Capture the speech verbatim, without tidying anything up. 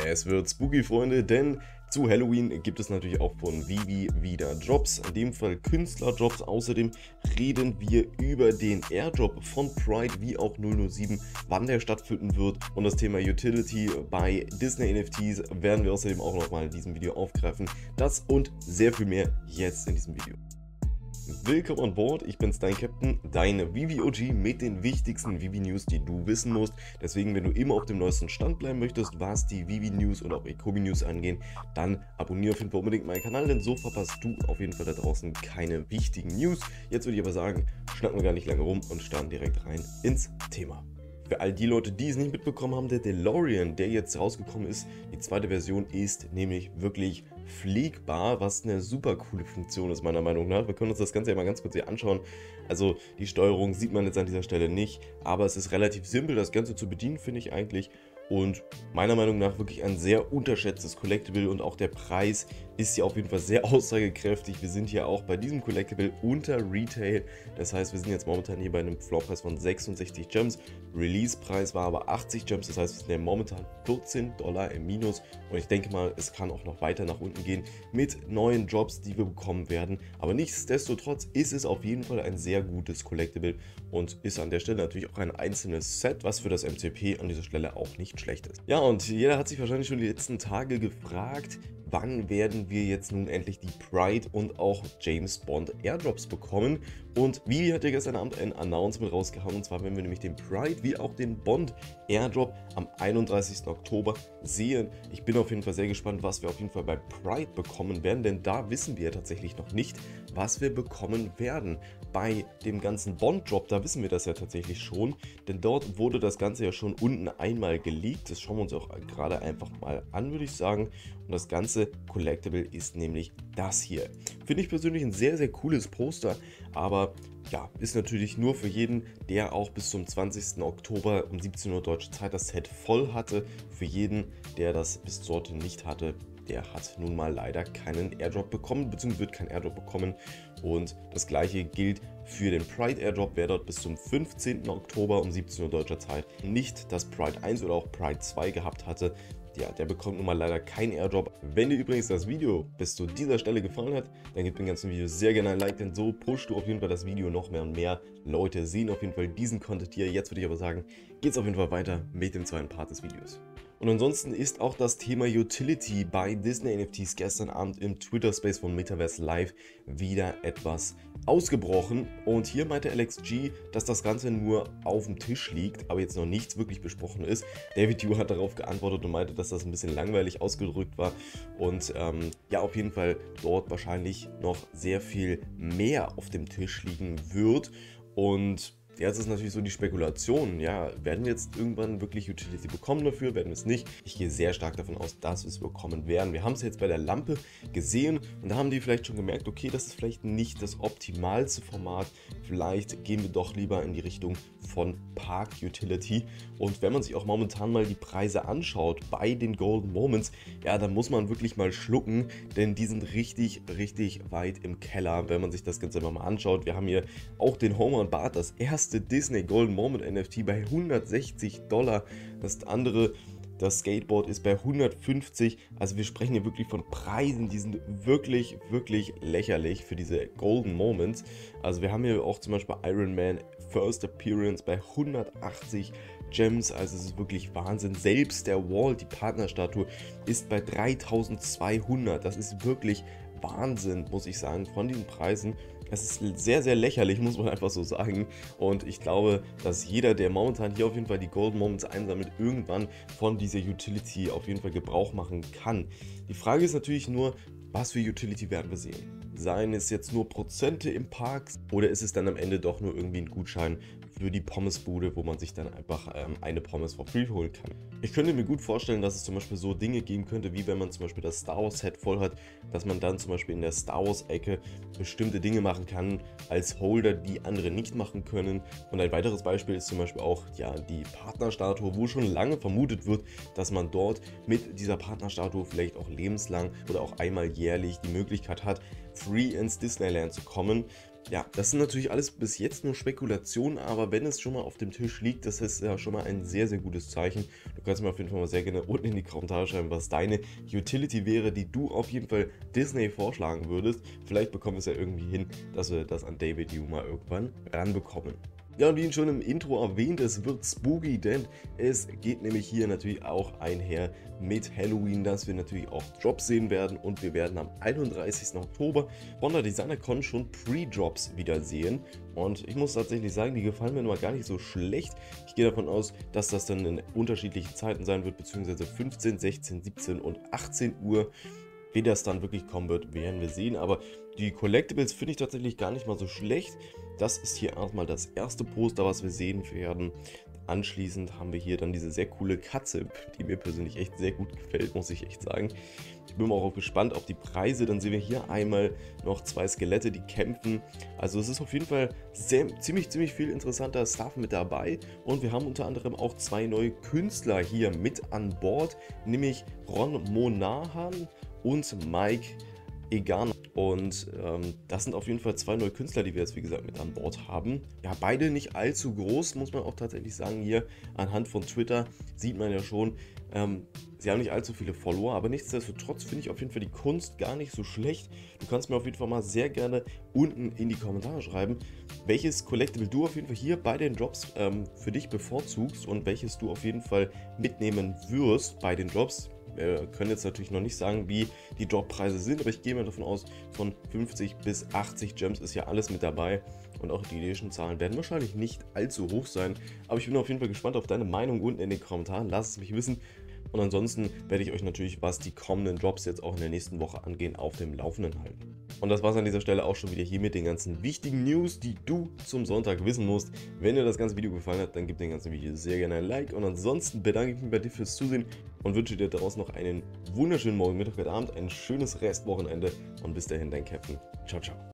Es wird spooky, Freunde, denn zu Halloween gibt es natürlich auch von Vivi wieder Drops, in dem Fall Künstler-Drops. Außerdem reden wir über den Airdrop von Pride wie auch null null sieben, wann der stattfinden wird, und das Thema Utility bei Disney N F Ts werden wir außerdem auch nochmal in diesem Video aufgreifen. Das und sehr viel mehr jetzt in diesem Video. Willkommen an Bord, ich bin's, dein Captain, dein Vivi O G mit den wichtigsten Vivi News, die du wissen musst. Deswegen, wenn du immer auf dem neuesten Stand bleiben möchtest, was die Vivi News und auch Ecobi News angehen, dann abonniere auf jeden Fall unbedingt meinen Kanal, denn so verpasst du auf jeden Fall da draußen keine wichtigen News. Jetzt würde ich aber sagen, schnacken wir gar nicht lange rum und starten direkt rein ins Thema. Für all die Leute, die es nicht mitbekommen haben, der DeLorean, der jetzt rausgekommen ist, die zweite Version, ist nämlich wirklich fliegbar, was eine super coole Funktion ist meiner Meinung nach. Wir können uns das Ganze ja mal ganz kurz hier anschauen. Also die Steuerung sieht man jetzt an dieser Stelle nicht, aber es ist relativ simpel, das Ganze zu bedienen, finde ich eigentlich. Und meiner Meinung nach wirklich ein sehr unterschätztes Collectible, und auch der Preis ist ja auf jeden Fall sehr aussagekräftig. Wir sind hier auch bei diesem Collectible unter Retail, das heißt, wir sind jetzt momentan hier bei einem Floorpreis von sechsundsechzig Gems. Release-Preis war aber achtzig Gems, das heißt, wir sind ja momentan vierzehn Dollar im Minus, und ich denke mal, es kann auch noch weiter nach unten gehen mit neuen Jobs, die wir bekommen werden. Aber nichtsdestotrotz ist es auf jeden Fall ein sehr gutes Collectible und ist an der Stelle natürlich auch ein einzelnes Set, was für das M C P an dieser Stelle auch nicht schlecht ist. Ja, und jeder hat sich wahrscheinlich schon die letzten Tage gefragt, wann werden wir jetzt nun endlich die Pride und auch James Bond Airdrops bekommen? Und Vivi hat ja gestern Abend ein Announcement rausgehauen, und zwar werden wir nämlich den Pride wie auch den Bond Airdrop am einunddreißigsten Oktober sehen. Ich bin auf jeden Fall sehr gespannt, was wir auf jeden Fall bei Pride bekommen werden, denn da wissen wir tatsächlich noch nicht, was wir bekommen werden. Bei dem ganzen Bond Drop, da wissen wir das ja tatsächlich schon, denn dort wurde das Ganze ja schon unten einmal geleakt. Das schauen wir uns auch gerade einfach mal an, würde ich sagen. Und das ganze Collectible ist nämlich das hier. Finde ich persönlich ein sehr, sehr cooles Poster, aber ja, ist natürlich nur für jeden, der auch bis zum zwanzigsten Oktober um siebzehn Uhr deutsche Zeit das Set voll hatte. Für jeden, der das bis dorthin nicht hatte, der hat nun mal leider keinen Airdrop bekommen, beziehungsweise wird keinen Airdrop bekommen. Und das gleiche gilt für den Pride Airdrop. Wer dort bis zum fünfzehnten Oktober um siebzehn Uhr deutscher Zeit nicht das Pride eins oder auch Pride zwei gehabt hatte, ja, der bekommt nun mal leider keinen Airdrop. Wenn dir übrigens das Video bis zu dieser Stelle gefallen hat, dann gib dem ganzen Video sehr gerne ein Like, denn so pushst du auf jeden Fall das Video noch mehr und mehr Leute sehen auf jeden Fall diesen Content hier. Jetzt würde ich aber sagen, geht es auf jeden Fall weiter mit dem zweiten Part des Videos. Und ansonsten ist auch das Thema Utility bei Disney N F Ts gestern Abend im Twitter-Space von Metaverse Live wieder etwas ausgebrochen. Und hier meinte Alex G, dass das Ganze nur auf dem Tisch liegt, aber jetzt noch nichts wirklich besprochen ist. David Yu hat darauf geantwortet und meinte, dass das ein bisschen langweilig ausgedrückt war. Und ähm, ja, auf jeden Fall dort wahrscheinlich noch sehr viel mehr auf dem Tisch liegen wird. Und jetzt ist natürlich so die Spekulation, ja, werden wir jetzt irgendwann wirklich Utility bekommen dafür, werden wir es nicht? Ich gehe sehr stark davon aus, dass wir es bekommen werden. Wir haben es jetzt bei der Lampe gesehen, und da haben die vielleicht schon gemerkt, okay, das ist vielleicht nicht das optimalste Format, vielleicht gehen wir doch lieber in die Richtung von Park Utility. Und wenn man sich auch momentan mal die Preise anschaut bei den Golden Moments, ja, dann muss man wirklich mal schlucken, denn die sind richtig, richtig weit im Keller, wenn man sich das Ganze mal anschaut. Wir haben hier auch den Homer und Bart, das erste Disney Golden Moment N F T bei hundertsechzig Dollar. Das andere, das Skateboard, ist bei hundertfünfzig. Also wir sprechen hier wirklich von Preisen, die sind wirklich, wirklich lächerlich für diese Golden Moments. Also wir haben hier auch zum Beispiel Iron Man First Appearance bei hundertachtzig Gems, also es ist wirklich Wahnsinn. Selbst der Walt, die Partnerstatue, ist bei dreitausendzweihundert. Das ist wirklich Wahnsinn, muss ich sagen, von diesen Preisen. Es ist sehr, sehr lächerlich, muss man einfach so sagen. Und ich glaube, dass jeder, der momentan hier auf jeden Fall die Golden Moments einsammelt, irgendwann von dieser Utility auf jeden Fall Gebrauch machen kann. Die Frage ist natürlich nur, was für Utility werden wir sehen? Seien es jetzt nur Prozente im Park, oder ist es dann am Ende doch nur irgendwie ein Gutschein für die Pommesbude, wo man sich dann einfach ähm, eine Pommes for free holen kann? Ich könnte mir gut vorstellen, dass es zum Beispiel so Dinge geben könnte, wie wenn man zum Beispiel das Star Wars Set voll hat, dass man dann zum Beispiel in der Star Wars Ecke bestimmte Dinge machen kann als Holder, die andere nicht machen können. Und ein weiteres Beispiel ist zum Beispiel auch ja, die Partnerstatue, wo schon lange vermutet wird, dass man dort mit dieser Partnerstatue vielleicht auch lebenslang oder auch einmal jährlich die Möglichkeit hat, free ins Disneyland zu kommen. Ja, das sind natürlich alles bis jetzt nur Spekulationen, aber wenn es schon mal auf dem Tisch liegt, das ist ja schon mal ein sehr, sehr gutes Zeichen. Du kannst mir auf jeden Fall mal sehr gerne unten in die Kommentare schreiben, was deine Utility wäre, die du auf jeden Fall Disney vorschlagen würdest. Vielleicht bekommen wir es ja irgendwie hin, dass wir das an David Yu mal irgendwann ranbekommen. Ja, und wie ihn schon im Intro erwähnt, es wird spooky, denn es geht nämlich hier natürlich auch einher mit Halloween, dass wir natürlich auch Drops sehen werden und wir werden am einunddreißigsten Oktober von der DesignerCon schon Pre-Drops wieder sehen. Und ich muss tatsächlich sagen, die gefallen mir nur gar nicht so schlecht. Ich gehe davon aus, dass das dann in unterschiedlichen Zeiten sein wird, beziehungsweise fünfzehn, sechzehn, siebzehn und achtzehn Uhr. Wie das dann wirklich kommen wird, werden wir sehen. Aber die Collectibles finde ich tatsächlich gar nicht mal so schlecht. Das ist hier erstmal das erste Poster, was wir sehen werden. Anschließend haben wir hier dann diese sehr coole Katze, die mir persönlich echt sehr gut gefällt, muss ich echt sagen. Ich bin auch gespannt auf die Preise. Dann sehen wir hier einmal noch zwei Skelette, die kämpfen. Also es ist auf jeden Fall sehr, ziemlich, ziemlich viel interessanter Stuff mit dabei. Und wir haben unter anderem auch zwei neue Künstler hier mit an Bord, nämlich Ron Monahan und Mike Egan. Und ähm, das sind auf jeden Fall zwei neue Künstler, die wir jetzt wie gesagt mit an Bord haben. Ja, beide nicht allzu groß, muss man auch tatsächlich sagen. Hier anhand von Twitter sieht man ja schon, ähm, sie haben nicht allzu viele Follower, aber nichtsdestotrotz finde ich auf jeden Fall die Kunst gar nicht so schlecht. Du kannst mir auf jeden Fall mal sehr gerne unten in die Kommentare schreiben, welches Collectible du auf jeden Fall hier bei den Drops ähm, für dich bevorzugst und welches du auf jeden Fall mitnehmen wirst bei den Drops. Wir können jetzt natürlich noch nicht sagen, wie die Droppreise sind, aber ich gehe mal davon aus, von fünfzig bis achtzig Gems ist ja alles mit dabei und auch die Edition-Zahlen werden wahrscheinlich nicht allzu hoch sein, aber ich bin auf jeden Fall gespannt auf deine Meinung unten in den Kommentaren, lass es mich wissen. Und ansonsten werde ich euch natürlich, was die kommenden Drops jetzt auch in der nächsten Woche angehen, auf dem Laufenden halten. Und das war es an dieser Stelle auch schon wieder hier mit den ganzen wichtigen News, die du zum Sonntag wissen musst. Wenn dir das ganze Video gefallen hat, dann gib dem ganzen Video sehr gerne ein Like. Und ansonsten bedanke ich mich bei dir fürs Zusehen und wünsche dir daraus noch einen wunderschönen Morgen, Mittag oder Abend, ein schönes Restwochenende und bis dahin dein Captain. Ciao, ciao.